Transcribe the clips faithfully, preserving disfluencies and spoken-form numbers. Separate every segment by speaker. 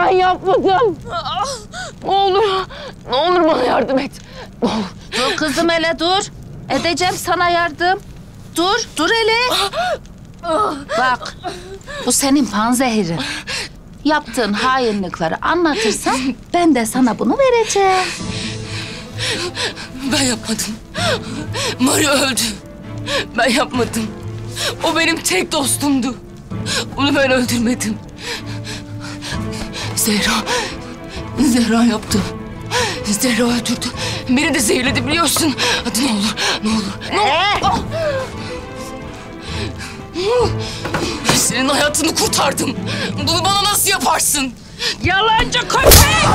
Speaker 1: Ben yapmadım. Ne olur, ne olur bana yardım et. Ne olur.
Speaker 2: Dur kızım hele dur. Edeceğim sana yardım. Dur, dur hele. Bak, bu senin panzehirin. Yaptığın hainlikleri anlatırsan ben de sana bunu vereceğim.
Speaker 1: Ben yapmadım. Mario öldü. Ben yapmadım. O benim tek dostumdu. Onu ben öldürmedim. Zehra, Zehra yaptı. Zehra öldürdü. Beni de zehirledi biliyorsun. Hadi ne olur, ne olur. Ne olur. Ah! Senin hayatını kurtardım. Bunu bana nasıl yaparsın?
Speaker 2: Yalancı köpek!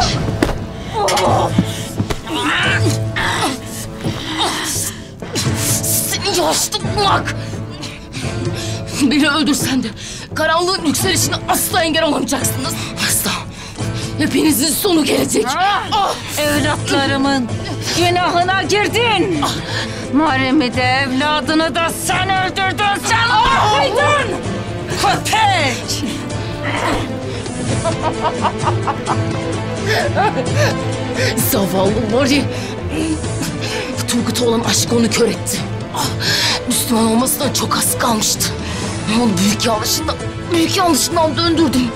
Speaker 1: Seni yaşlı bulak! Beni öldürsen de karanlığın yükselişine asla engel olamayacaksınız. Asla. Hepinizin sonu gelecek.
Speaker 2: Ah! Evlatlarımın günahına girdin. Ah! Muharrem'i de evladını da sen öldürdün. Sen mahvedin! Köpek!
Speaker 1: Zavallı Mari. Turgut'a olan aşkı onu kör etti. Ah, Müslüman olmasından çok az kalmıştı. Onu büyük yanlışından, büyük yanlışından döndürdüm.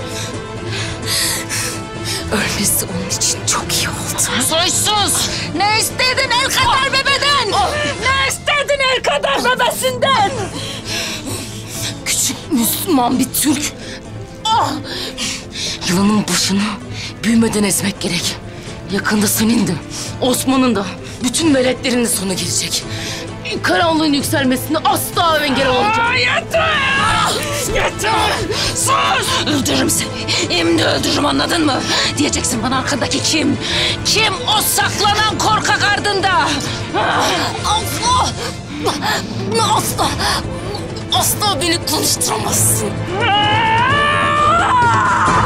Speaker 1: Ölmesi onun için çok iyi oldu.
Speaker 2: Soysuz! Ne istedin el kadar bebeden? Ne istedin el kadar bebesinden?
Speaker 1: Küçük Müslüman bir Türk. Ah! Yılanın başını büyümeden ezmek gerek. Yakında senin de, Osman'ın da, bütün veletlerin de sonu gelecek. Karanlığın yükselmesine asla engel olamayacak.
Speaker 2: Aa, yeter! Yeter! Sus! Öldürürüm seni. Şimdi öldürürüm, anladın mı? Diyeceksin bana arkadaki kim? Kim o saklanan korkak ardında?
Speaker 1: Asla! Asla! Asla beni konuşturamazsın.